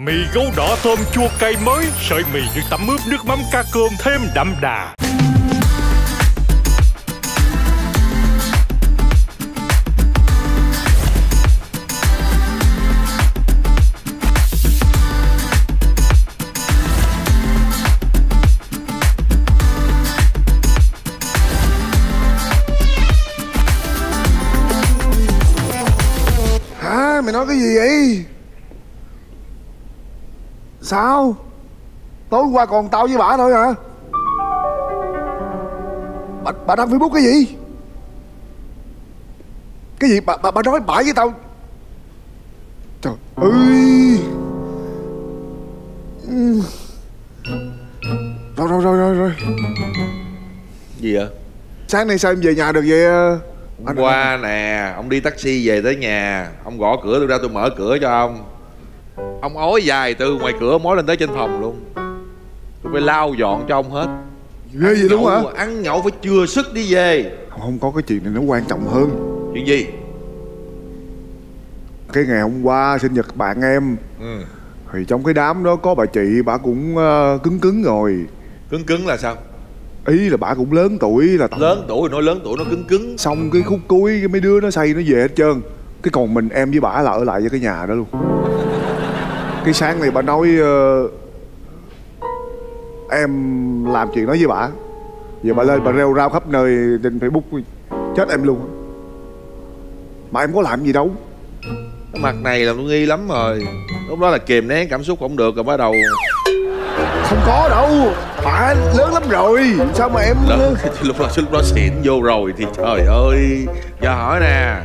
Mì gấu đỏ thơm chua cay mới, sợi mì được tẩm ướp nước mắm cá cơm thêm đậm đà. Hả? Mày nói cái gì vậy? Sao? Tối qua còn tao với bà thôi hả? Bà đăng Facebook cái gì? Cái gì? Bà nói bả với tao? Trời ơi! Rồi. Gì vậy? Sáng nay sao em về nhà được vậy? Hôm qua nè, ông đi taxi về tới nhà, ông gõ cửa tôi ra, tôi mở cửa cho ông. Ông ói dài từ ngoài cửa mối lên tới trên phòng luôn. Tôi phải lau dọn cho ông hết. Ghê gì luôn hả? Ăn nhậu phải chừa sức đi về. Không có cái chuyện này nó quan trọng hơn. Chuyện gì? Cái ngày hôm qua sinh nhật bạn em, thì trong cái đám đó có bà chị, bà cũng cứng rồi. Cứng là sao? Ý là bà cũng lớn tuổi là Lớn tuổi, nói lớn tuổi nó cứng. xong cái khúc cuối cái mấy đứa nó say nó về hết trơn. Cái còn mình em với bà là ở lại với cái nhà đó luôn. Cái sáng này bà nói em làm chuyện đó với bà. Giờ bà lên bà rêu rao khắp nơi trên Facebook, chết em luôn. Mà em có làm gì đâu. Cái mặt này là tôi nghi lắm rồi. Lúc đó là kìm nén cảm xúc không được rồi bắt đầu. Không có đâu, bà lớn lắm rồi. Sao mà em Lớn, lúc đó xịn vô rồi thì trời ơi. Giờ hỏi nè,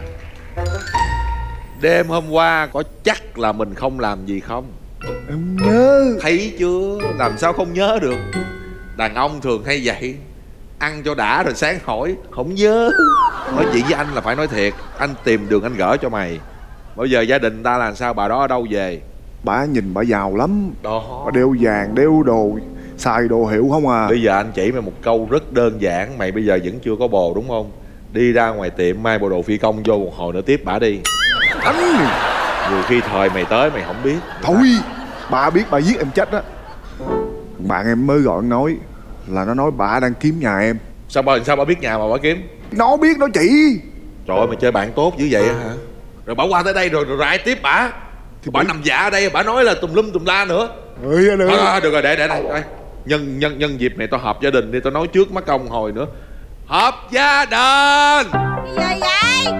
đêm hôm qua có chắc là mình không làm gì không? em nhớ. Thấy chưa, làm sao không nhớ được. Đàn ông thường hay vậy, ăn cho đã rồi sáng hỏi không nhớ. Nói chuyện với anh là phải nói thiệt. Anh tìm đường anh gỡ cho mày. Bây giờ gia đình ta là sao, bà đó ở đâu về? Bà nhìn bà giàu lắm Đó. bà đeo vàng đeo đồ, xài đồ hiệu không à. Bây giờ anh chỉ mày một câu rất đơn giản. Mày bây giờ vẫn chưa có bồ đúng không? Đi ra ngoài tiệm may bộ đồ phi công vô một hồi nữa tiếp bả đi. Anh Nhiều khi thời mày tới mày không biết. thôi, bà biết bà giết em chết á. Bạn em mới gọi nói là nó nói bà đang kiếm nhà em. Sao bà biết nhà mà bà kiếm? Nó biết nó chỉ. Trời ơi, mày chơi bạn tốt dữ vậy hả? Rồi bà qua tới đây rồi ai tiếp bả? Thì bà nằm dạ ở đây, bà nói là tùm lum tùm la nữa. Được Được rồi, để đây. Nhân dịp này tao họp gia đình đi, tao nói trước mất công hồi nữa. Họp gia đình. Gì vậy?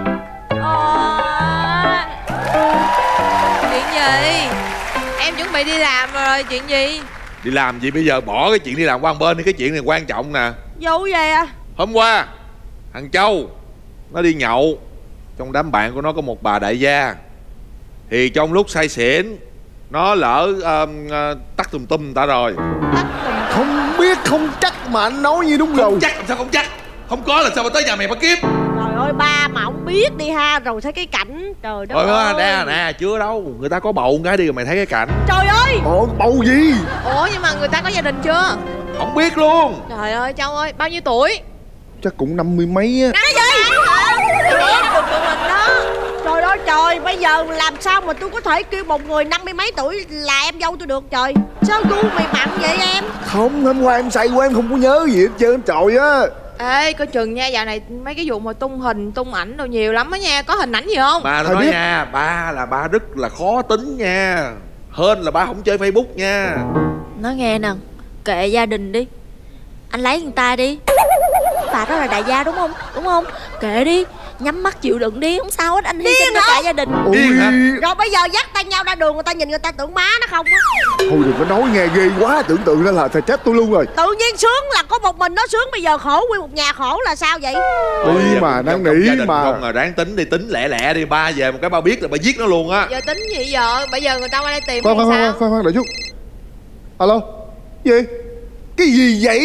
Chuyện gì? Em chuẩn bị đi làm rồi, chuyện gì? Đi làm gì bây giờ, bỏ cái chuyện đi làm qua một bên đi, cái chuyện này quan trọng nè. Vụ gì à? Hôm qua thằng Châu nó đi nhậu, trong đám bạn của nó có một bà đại gia. Thì trong lúc say xỉn nó lỡ tắt tùm người ta rồi. Không biết không chắc mà anh nói như đúng rồi. Không chắc làm sao không chắc? Không có là sao mà tới nhà mày mà kiếm? Trời ơi ba mà không biết đi ha, rồi thấy cái cảnh. Trời đất ơi. Nè chưa đâu, người ta có bầu cái đi rồi mày thấy cái cảnh. Trời ơi. Bầu gì? Ủa nhưng mà người ta có gia đình chưa? Không biết luôn. Trời ơi Châu ơi, bao nhiêu tuổi? Chắc cũng 50 mấy á. Nói gì? Ghét được tụi mình đó. Trời ơi trời, bây giờ làm sao mà tôi có thể kêu một người 50 mấy tuổi là em dâu tôi được trời. Sao gu mày mặn vậy em? Không, hôm qua em say quá em không có nhớ gì hết trơn trời á. Ê coi chừng nha, dạo này mấy cái vụ mà tung hình tung ảnh đồ nhiều lắm á nha. Có hình ảnh gì không? Ba nói nha, ba rất là khó tính nha. Hên là ba không chơi Facebook nha. Nói nghe nè, kệ gia đình đi, anh lấy người ta đi. Bà đó là đại gia đúng không? Đúng không? Kệ đi, nhắm mắt chịu đựng đi, không sao hết, anh hy sinh cho cả gia đình. Điên hả? Rồi bây giờ dắt tay nhau ra đường, người ta nhìn người ta tưởng má nó không á. Thôi đừng có nói nghe ghê quá, tưởng tượng ra là thầy chết tôi luôn rồi. Tự nhiên sướng là có một mình nó sướng, bây giờ khổ nguyên một nhà khổ là sao vậy? Đi mà năn nỉ mà. Không mà ráng tính đi, tính lẹ đi. Ba về một cái ba biết là ba giết nó luôn á. Giờ tính gì giờ? Bây giờ người ta qua đây tìm Khoan đợi chút. Alo. Gì? Cái gì vậy?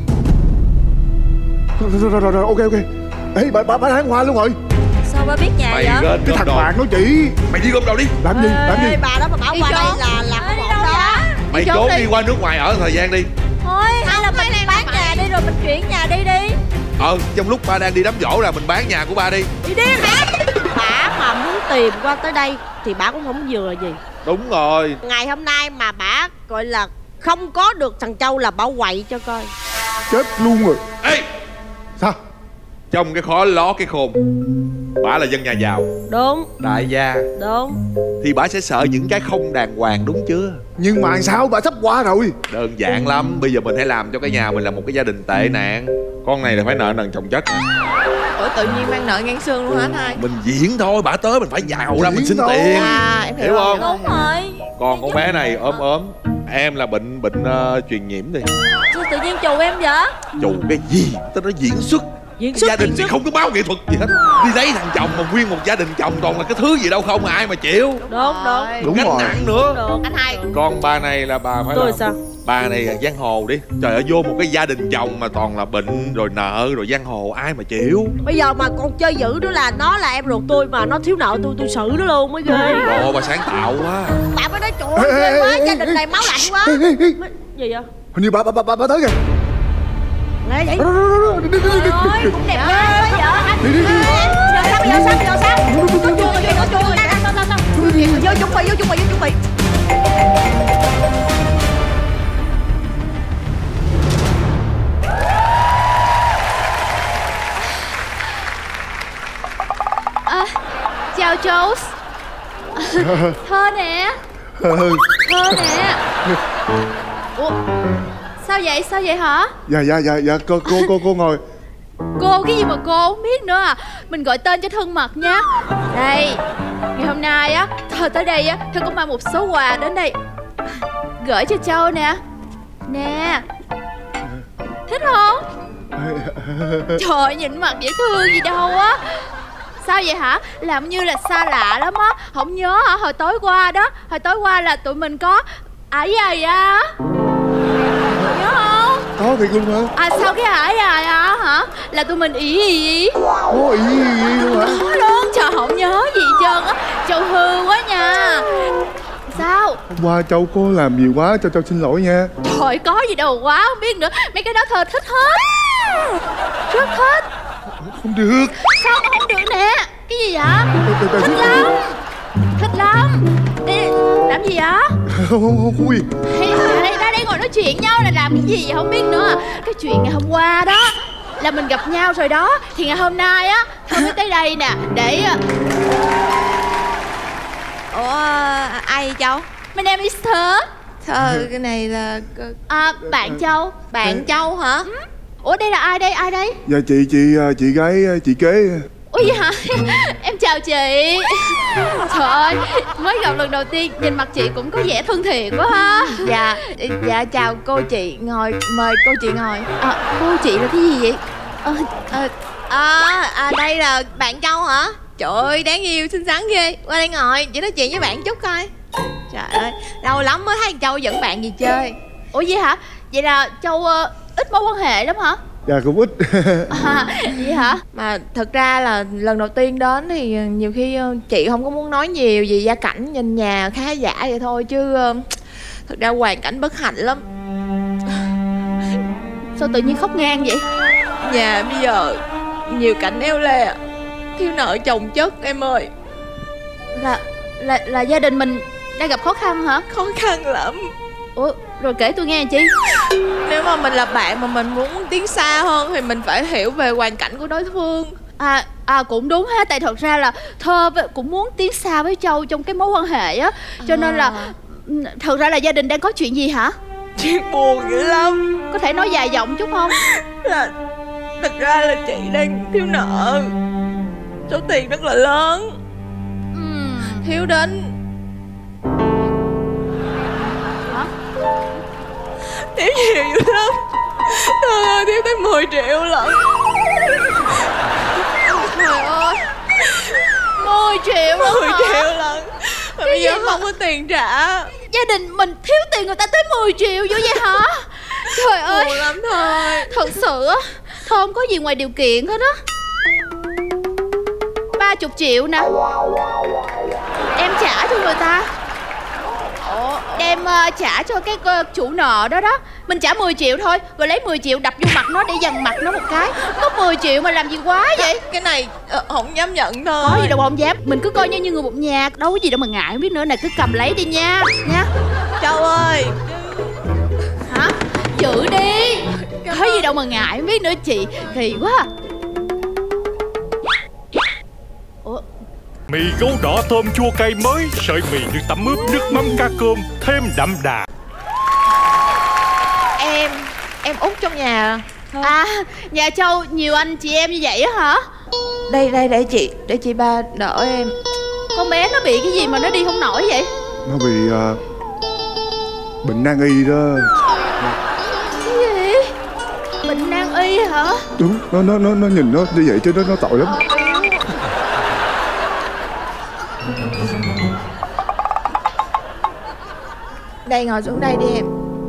Rồi ok. Ê bà tháng hoa luôn rồi. Sao ba biết nhà Mày vậy? gom Cái thằng đồ. bạn nó chỉ. Mày đi gom đồ đi. Làm gì? Ê, bà đó mà bảo qua đây là không ổn đó. Mày trốn đi qua nước ngoài ở thời gian đi. Thôi, hay là mình bán nhà đi rồi mình chuyển nhà đi. Trong lúc ba đang đi đám giỗ là mình bán nhà của ba đi. Đi điên hả? Bà mà muốn tìm qua tới đây thì bà cũng không vừa gì. Đúng rồi. Ngày hôm nay mà bả gọi là không có được thằng Châu là bảo quậy cho coi. Chết luôn rồi. Ê, sao? trong cái khó ló cái khôn. Bả là dân nhà giàu, Đúng. đại gia, Đúng. thì bả sẽ sợ những cái không đàng hoàng, đúng chưa? Nhưng mà sao bà sắp qua rồi. Đơn giản lắm. Bây giờ mình hãy làm cho cái nhà mình là một cái gia đình tệ nạn. Con này là phải nợ nần chồng chất nè. Ủa tự nhiên mang nợ ngang xương luôn hả anh hai? Mình diễn thôi, bả tới mình phải giàu ra mình xin thôi. tiền. Em hiểu không? Đúng rồi. Còn con bé này ốm. Em là bệnh truyền nhiễm đi. Sao tự nhiên chù em vậy? Chù cái gì? Tao nói diễn xuất. Gia đình thì không có báo nghệ thuật gì hết. Đi lấy thằng chồng mà nguyên một gia đình chồng toàn là cái thứ gì đâu không, ai mà chịu. Đúng. Đúng Gánh rồi. nặng nữa. Đúng. Anh hai. Còn bà này là bà phải Tôi làm. sao? Bà này là giang hồ đi. Trời ơi, vô một cái gia đình chồng mà toàn là bệnh rồi nợ rồi giang hồ, ai mà chịu. Bây giờ mà con chơi dữ nữa là nó là em ruột tôi mà nó thiếu nợ tôi xử nó luôn mới ghê. Ồ, bà sáng tạo quá. Bà mới nói trời ơi ghê quá, gia đình này máu lạnh quá. Gì vậy? Hình như bà tới kìa. Lẽ vậy? Ôi cũng đẹp ghê quá vậy. Đi. Giờ sao? Có chua rồi. Vô chuẩn bị. Chào Jones. Thơ nè. Ủa sao vậy hả? Dạ cô ngồi. Cô cái gì mà cô không biết nữa à? Mình gọi tên cho thân mật nha. Đây, ngày hôm nay á Thơ tới đây á, Thơ có mang một số quà đến đây gửi cho Châu nè. Nè, thích không? Trời ơi, nhìn mặt dễ thương gì đâu á. Sao vậy hả? Làm như là xa lạ lắm á. Không nhớ hả? Hồi tối qua là tụi mình có ải giày á. Nhớ không? Có thiệt luôn hả? Sao cái ải giày á hả? Là tụi mình ý. Có ý gì luôn hả? Có luôn. Trời, không nhớ gì hết trơn á. Châu hư quá nha. Sao? Hôm qua Châu có làm gì quá cho Châu xin lỗi nha. Trời, có gì đâu quá không biết nữa. Mấy cái đó Thơ thích hết. Rất thích. Không được. Sao mà không được nè? Cái gì vậy? Thích lắm. Đi, làm gì vậy? Không vui. Ra đây ngồi nói chuyện nhau là làm cái gì vậy không biết nữa. Cái chuyện ngày hôm qua đó là mình gặp nhau rồi đó. Thì ngày hôm nay á Thơ mới tới đây nè để... Ủa ai vậy Châu? My name is Thơ. Thơ cái này là... Bạn Châu. Bạn Châu hả? Ủa đây là ai đây? Dạ chị gái chị kế. Ủa vậy hả? Em chào chị. Trời ơi, mới gặp lần đầu tiên nhìn mặt chị cũng có vẻ thân thiện quá ha. Dạ chào cô chị, mời cô chị ngồi. Cô chị là cái gì vậy? Đây là bạn Châu hả? Trời ơi, đáng yêu, xinh xắn ghê. Qua đây ngồi, chị nói chuyện với bạn chút coi. Trời ơi, lâu lắm mới thấy Châu dẫn bạn gì chơi. Ủa vậy hả? Vậy là Châu ít mối quan hệ lắm hả? Dạ cũng ít. Vậy hả? Mà thật ra là lần đầu tiên đến thì nhiều khi chị không có muốn nói nhiều vì gia cảnh nhìn nhà khá giả vậy thôi. Chứ thật ra hoàn cảnh bất hạnh lắm. Sao tự nhiên khóc ngang vậy? Nhà bây giờ nhiều cảnh éo le, thiếu nợ chồng chất em ơi. Là gia đình mình đang gặp khó khăn hả? Khó khăn lắm. Ủa rồi kể tôi nghe chị. Nếu mà mình là bạn mà mình muốn tiến xa hơn thì mình phải hiểu về hoàn cảnh của đối phương. Cũng đúng ha. Tại thật ra là Thơ cũng muốn tiến xa với Châu trong cái mối quan hệ á. Cho nên là thật ra là gia đình đang có chuyện gì hả? Chuyện buồn dữ lắm. Có thể nói dài dòng chút không? Thật ra là chị đang thiếu nợ số tiền rất là lớn. Thiếu đến... Hả? Thiếu nhiều dữ lắm. Trời ơi, thiếu tới 10 triệu lận. Trời ơi, 10 triệu luôn 10 hả? triệu lận. Mà bây giờ không có tiền trả. Gia đình mình thiếu tiền người ta tới 10 triệu vô vậy hả? Trời ơi, buồn lắm thôi. thật sự á, Thơ không có gì ngoài điều kiện hết á. 30 triệu nè, em trả cho người ta. đem trả cho cái chủ nợ đó đó. Mình trả 10 triệu thôi, rồi lấy 10 triệu đập vô mặt nó để dằn mặt nó một cái. Có 10 triệu mà làm gì quá vậy? Cái này không dám nhận thôi. Có gì đâu không dám. Mình cứ coi như người một nhà, đâu có gì đâu mà ngại. Không biết nữa nè, cứ cầm lấy đi nha. Nha Châu ơi. Hả? Giữ đi. Có gì đâu mà ngại. Không biết nữa chị. Kỳ quá. Ủa? Mì gấu đỏ tôm chua cay mới, sợi mì được tẩm ướp nước mắm cá cơm, thêm đậm đà. Em út trong nhà. À, nhà Châu nhiều anh chị em như vậy á hả? Đây để chị ba đỡ em. Con bé nó bị cái gì mà nó đi không nổi vậy? Nó bị bệnh nan y đó. Cái gì? Bệnh nan y hả? Đúng, nó nhìn nó như vậy chứ nó tội lắm. Đây, ngồi xuống đây đi em.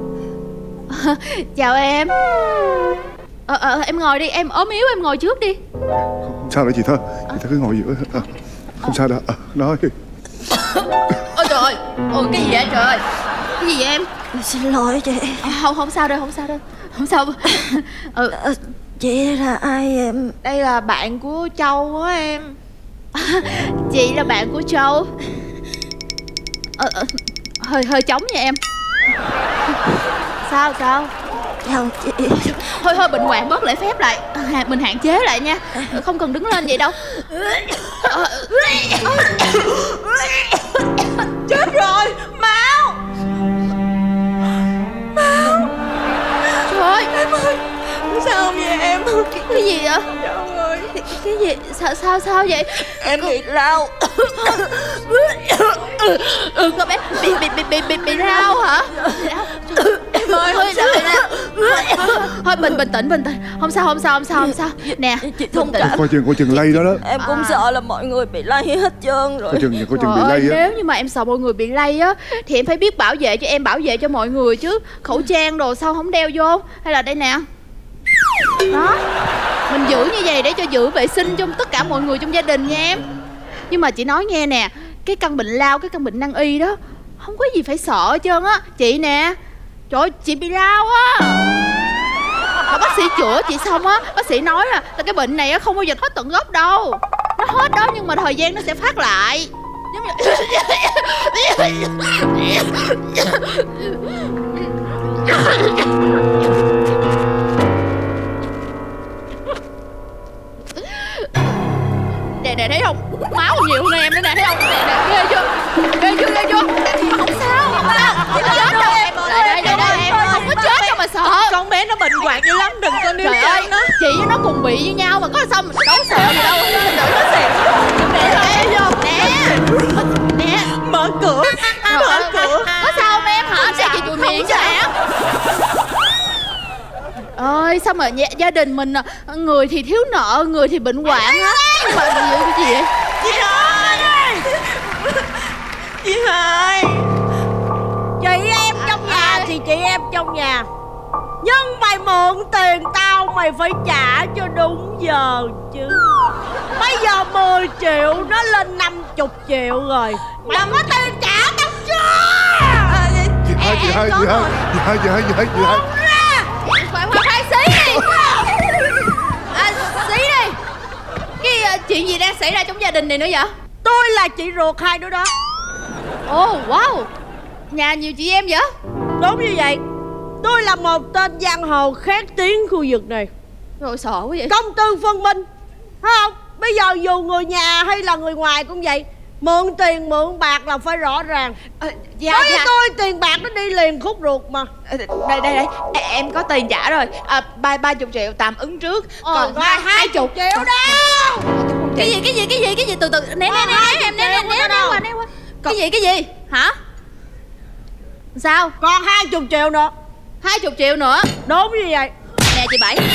Chào em. Em ngồi đi, em ốm yếu em ngồi trước đi. Không sao đâu chị Thơ, chị Thơ cứ ngồi giữa. Không sao đâu, nói. Ôi trời ơi, cái gì vậy trời ơi? Cái gì vậy em? Xin lỗi chị. Không sao đâu, không sao. Chị là ai em? Đây là bạn của Châu á em. Chị là bạn của Châu. Hơi trống nha em. Sao? Chào chị. Thôi bệnh hoạn bớt lễ phép lại. Mình hạn chế lại nha. Không cần đứng lên vậy đâu. Chết rồi, máu. Trời ơi, Em ơi, sao vậy em? cái gì vậy? Châu ơi, Cái gì? Sao vậy? em bị rau. Con bé bị rau hả? Em ơi, không sao Thôi bình tĩnh. Không sao. Nè, Chị thông cảm. Coi chừng lây đó. Em cũng sợ là mọi người bị lây hết trơn rồi. Coi chừng bị lây á. nếu như mà em sợ mọi người bị lây á thì em phải biết bảo vệ cho em, bảo vệ cho mọi người chứ. Khẩu trang đồ sao không đeo vô? Hay là đây nè. Đó, mình giữ như vậy để cho giữ vệ sinh trong tất cả mọi người trong gia đình nha em. Nhưng mà chị nói nghe nè, cái căn bệnh lao, cái căn bệnh nan y đó không có gì phải sợ hết trơn á. Chị nè, trời ơi, chị bị lao á. Mà bác sĩ chữa chị xong á, bác sĩ nói là cái bệnh này á không bao giờ hết tận gốc đâu. Nó hết đó nhưng mà thời gian nó sẽ phát lại. Giống như... Nè thấy không, máu còn nhiều hơn em nữa nè, thấy không? Nè ghê chưa? Mà không sao, không chết đâu em. Đây em không có chết đâu mà sợ. Con bé nó bệnh hoạn dữ lắm, đừng có níu chân nó. Chị với nó cùng bị như nhau mà có sao mình đâu sợ gì đâu. Đừng có xỉu. Nè Mở cửa. Có sao không em hả? Sao chị chùi miệng cho em? Ơi sao mà gia đình mình người thì thiếu nợ, người thì bệnh hoạn á. Mà cái gì vậy? Chị ơi, chị ơi. Chị em trong nhà thì chị em trong nhà, nhưng mày mượn tiền tao mày phải trả cho đúng giờ chứ. Bây giờ 10 triệu nó lên 50 triệu rồi. Mày có tiền trả tao chưa? Chị hai. Khoan xí đi. Xí đi. Cái chuyện gì đang xảy ra trong gia đình này nữa vậy? Tôi là chị ruột hai đứa đó. Ồ wow, nhà nhiều chị em vậy? Đúng như vậy. Tôi là một tên giang hồ khét tiếng khu vực này. Rồi sợ quá vậy. Công tư phân minh, thấy không? Bây giờ dù người nhà hay là người ngoài cũng vậy, mượn tiền mượn bạc là phải rõ ràng. Đối với tôi tiền bạc nó đi liền khúc ruột mà. Đây em có tiền trả rồi. 30 triệu tạm ứng trước. Còn 20 triệu đâu. Cái gì từ từ né qua. Cái gì hả? Sao? Còn 20 triệu nữa. 20 triệu nữa? Đúng như vậy. Nè chị Bảy,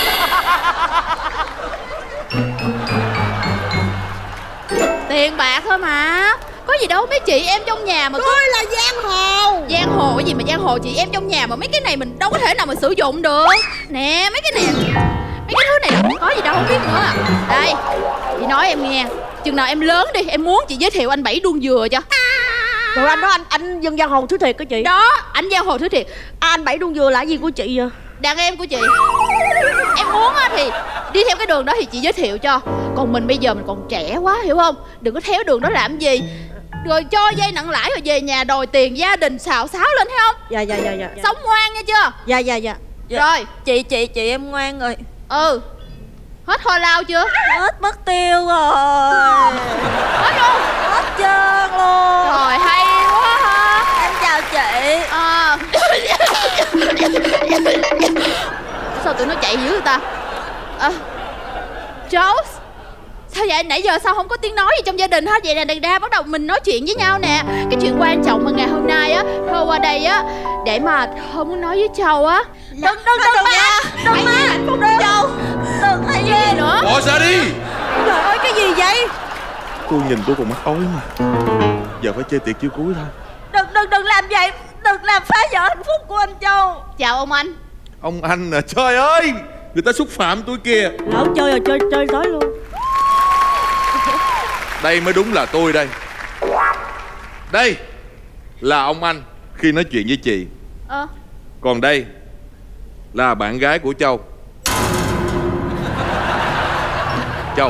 tiền bạc thôi mà, có gì đâu. Mấy chị em trong nhà mà tôi là giang hồ. Giang hồ cái gì mà giang hồ, chị em trong nhà mà mấy cái này mình đâu có thể nào mà sử dụng được. Nè mấy cái này, mấy cái thứ này không có gì đâu, không biết nữa à. Đây chị nói em nghe, chừng nào em lớn đi em muốn chị giới thiệu anh Bảy đuông dừa cho. Rồi anh đó, anh dân giang hồ thứ thiệt cái chị. Đó, anh giang hồ thứ thiệt. Anh Bảy Đuông Dừa là gì của chị vậy? Đàn em của chị. Em muốn thì đi theo cái đường đó thì chị giới thiệu cho. Còn mình bây giờ mình còn trẻ quá, hiểu không? Đừng có theo đường đó làm gì. Rồi cho vay nặng lãi rồi về nhà đòi tiền gia đình xào xáo lên, thấy không? Dạ. Sống ngoan nghe chưa? Dạ. Rồi Chị em ngoan rồi. Hết hoa lao chưa? Hết mất tiêu rồi. Hết luôn. Hết trơn luôn. Rồi hay quá ha. Em chào chị. Sao tụi nó chạy dữ người ta? Jones, sao vậy? Nãy giờ sao không có tiếng nói gì trong gia đình hết? Vậy nè, đàn ra bắt đầu mình nói chuyện với nhau nè. Cái chuyện quan trọng mà ngày hôm nay á, Thơ qua đây á để mà Thơ muốn nói với Châu á. Đừng nha. Đừng mà. Châu, đừng hay gì nữa. Bỏ ra đi. Trời ơi, cái gì vậy? Cô nhìn tôi còn mắt ói mà. Giờ phải chơi tiệc chiêu cuối thôi. Đừng làm vậy. Đừng làm phá vỡ hạnh phúc của anh Châu. Chào ông anh. Ông anh à, trời ơi, người ta xúc phạm tôi kìa. Lỡ chơi rồi chơi tới luôn. Đây mới đúng là tôi đây. Đây là ông anh khi nói chuyện với chị. Còn đây là bạn gái của Châu. Châu,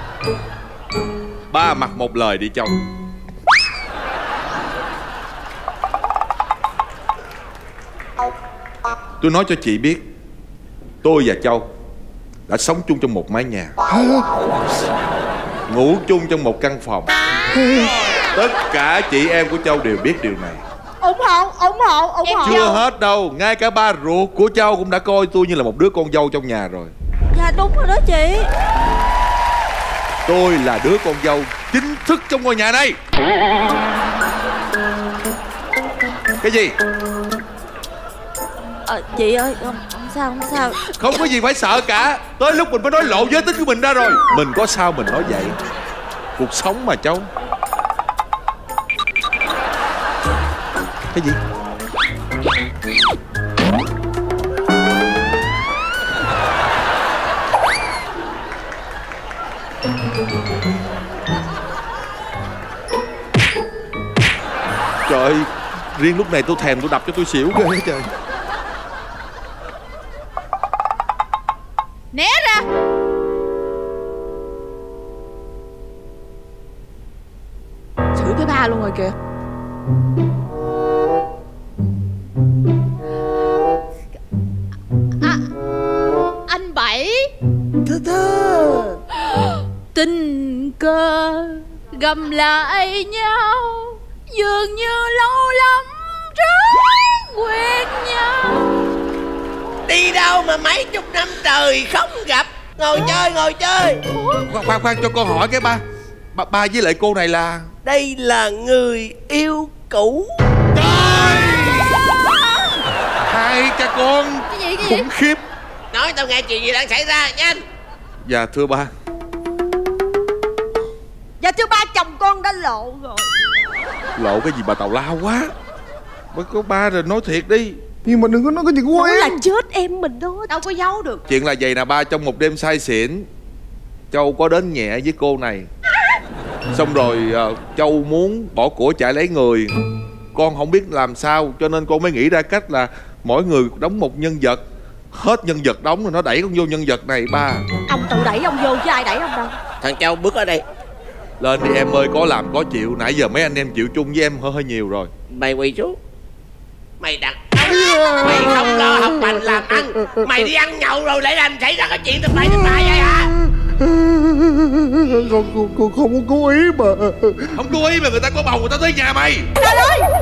ba mặt một lời đi Châu. Tôi nói cho chị biết, tôi và Châu đã sống chung trong một mái nhà, ngủ chung trong một căn phòng. Tất cả chị em của Châu đều biết điều này. ủng hộ. Chưa hết đâu, ngay cả ba ruột của Châu cũng đã coi tôi như là một đứa con dâu trong nhà rồi. Dạ đúng rồi đó chị. Tôi là đứa con dâu chính thức trong ngôi nhà này. Cái gì? Chị ơi, không sao. Không có gì phải sợ cả. Tới lúc mình phải nói lộ giới tính của mình ra rồi. Mình có sao mình nói vậy. Cuộc sống mà Châu. Cái gì? Trời ơi, riêng lúc này tôi thèm tôi đập cho tôi xỉu ghê trời. Né ra. Chửi cái ba luôn rồi kìa. Anh Bảy. Thơ. Tình cờ gầm lại nhau, dường như lâu lắm rất quen nhau. Đi đâu mà mấy chục năm trời không gặp. Ngồi chơi. Khoan cho con hỏi cái ba với lại cô này là. Đây là người yêu cũ. Trời, hai cha con Cái gì? khủng khiếp. Nói tao nghe chuyện gì đang xảy ra, nhanh. Dạ thưa ba. Dạ thưa ba, chồng con đã lộ rồi. Lộ cái gì bà tào lao quá. Bà có ba rồi nói thiệt đi. Nhưng mà đừng có nói cái gì của Nói là em. chết em mình đó. Đâu có giấu được. Chuyện là vậy nè ba, trong một đêm say xỉn, Châu có đến nhẹ với cô này. Xong rồi Châu muốn bỏ của chạy lấy người. Con không biết làm sao, cho nên con mới nghĩ ra cách là mỗi người đóng một nhân vật. Hết nhân vật đóng rồi nó đẩy con vô nhân vật này ba. Ông tự đẩy ông vô chứ ai đẩy ông đâu. Thằng Châu bước ở đây. Lên đi em ơi, có làm có chịu. Nãy giờ mấy anh em chịu chung với em hơi nhiều rồi. Mày quỳ xuống. Mày đàn ông, mày không lo học hành làm ăn. Mày đi ăn nhậu rồi lại làm xảy ra cái chuyện tụi mày vậy hả? Con không có cố ý mà. Không cố ý mà người ta có bầu người ta tới nhà mày. Con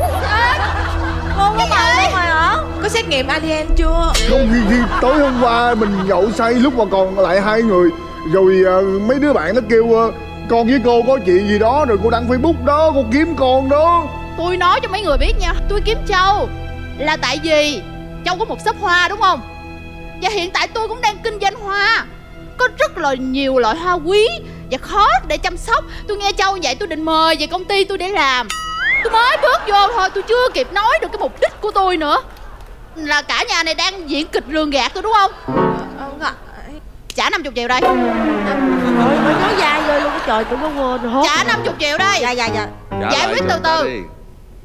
có bầu luôn rồi hả? Có xét nghiệm ADN chưa? Không, khi tối hôm qua mình nhậu say lúc mà còn lại hai người. Rồi mấy đứa bạn nó kêu con với cô có chuyện gì đó. Rồi cô đăng Facebook đó, cô kiếm con đó. Tôi nói cho mấy người biết nha, tôi kiếm Châu là tại vì Châu có một shop hoa đúng không? Và hiện tại tôi cũng đang kinh doanh hoa. Có rất là nhiều loại hoa quý và khó để chăm sóc. Tôi nghe Châu vậy tôi định mời về công ty tôi để làm. Tôi mới bước vô thôi, tôi chưa kịp nói được cái mục đích của tôi nữa. Là cả nhà này đang diễn kịch lường gạt tôi đúng không? Trả 50 triệu đây. Rồi mới nói dài rồi luôn. Trời, tụi nó quên rồi. Trả 50 triệu đây. Dạ. Trả Giải lại quyết cho từ người ta từ. đi.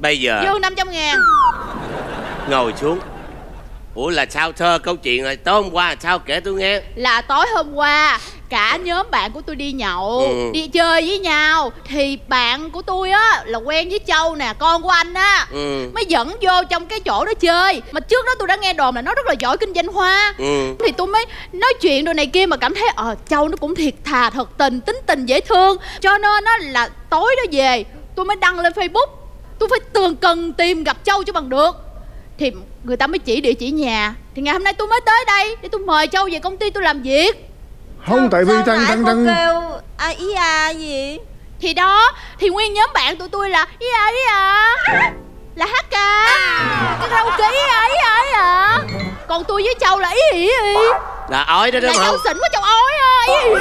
Bây giờ Dư 500.000. ngồi xuống. Ủa là sao Thơ, câu chuyện rồi tối hôm qua sao kể tôi nghe. Là tối hôm qua cả nhóm bạn của tôi đi nhậu, đi chơi với nhau. Thì bạn của tôi á là quen với Châu nè, con của anh á, mới dẫn vô trong cái chỗ đó chơi. Mà trước đó tôi đã nghe đồn là nó rất là giỏi kinh doanh hoa. Thì tôi mới nói chuyện đồ này kia mà cảm thấy Châu nó cũng thiệt thà, thật tình, tính tình dễ thương. Cho nên á là tối đó về tôi mới đăng lên Facebook. Tôi phải tường cần tìm gặp Châu cho bằng được. Thì người ta mới chỉ địa chỉ nhà. Thì ngày hôm nay tôi mới tới đây để tôi mời Châu về công ty tôi làm việc. Không, tại vì thằng kêu ý gì. Thì đó, thì nguyên nhóm bạn tụi tôi là ý là hát ca, cái karaoke ý à. Còn tôi với Châu là ý. Là ói đó đúng không? Là Châu xỉn quá Châu ói ý.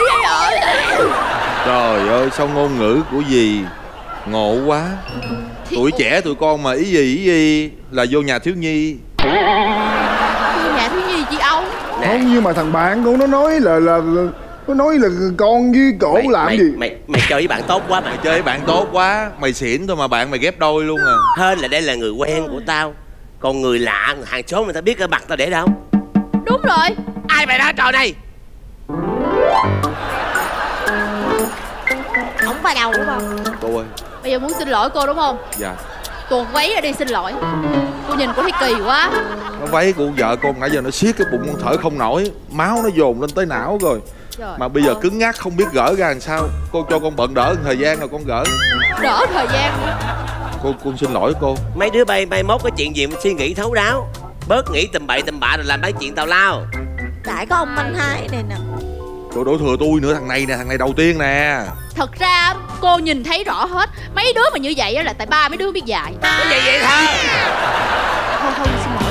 Trời ơi, sao ngôn ngữ của dì ngộ quá. Tuổi trẻ tụi con mà ý gì là vô nhà thiếu nhi. Nhà thiếu nhi chị ông. Không, nhưng mà thằng bạn con nó nói là nó nói là con với cổ làm gì. Mày chơi với bạn tốt quá mà. Mày chơi với bạn tốt quá. Mày xỉn thôi mà bạn mày ghép đôi luôn à. Hên là đây là người quen của tao. Còn người lạ, hàng xóm người ta biết cái mặt tao để đâu. Đúng rồi. Ai bày ra trò này? Không phải đâu đúng không? Cô ơi. Bây giờ muốn xin lỗi cô đúng không? Dạ. Tuột váy ra đi xin lỗi. Cô nhìn cô thấy kỳ quá. Nó váy của vợ con nãy giờ nó siết cái bụng con thở không nổi. Máu nó dồn lên tới não rồi. Trời mà bây giờ cứng ngắc không biết gỡ ra làm sao. Cô cho con bận đỡ thời gian rồi con gỡ. Đỡ thời gian. Con xin lỗi cô. Mấy đứa bay mốt cái chuyện gì mà suy nghĩ thấu đáo. Bớt nghĩ tầm bậy tầm bạ rồi làm mấy chuyện tào lao. Tại có ông anh hai này nè. Cô đổ thừa tôi nữa, thằng này nè, thằng này đầu tiên nè. Thật ra cô nhìn thấy rõ hết. Mấy đứa mà như vậy là tại ba mấy đứa biết dạy. Cái gì vậy thôi. Thôi xin lỗi.